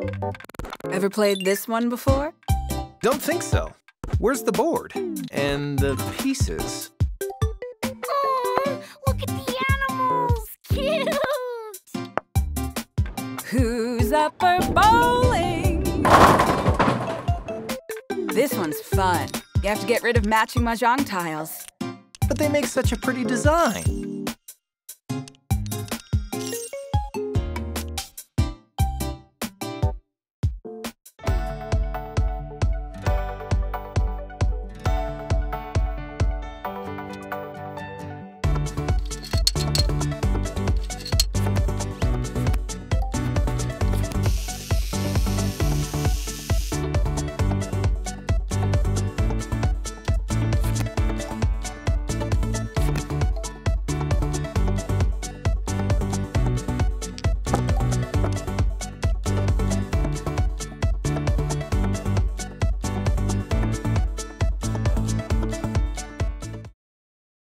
Ever played this one before? Don't think so. Where's the board? And the pieces? Oh, look at the animals! Cute! Who's up for bowling? This one's fun. You have to get rid of matching mahjong tiles. But they make such a pretty design.